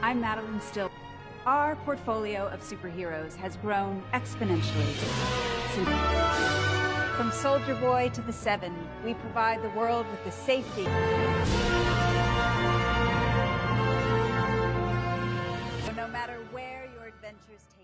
I'm Madeline Still. Our portfolio of superheroes has grown exponentially. From Soldier Boy to the Seven, we provide the world with the safety. No matter where your adventures take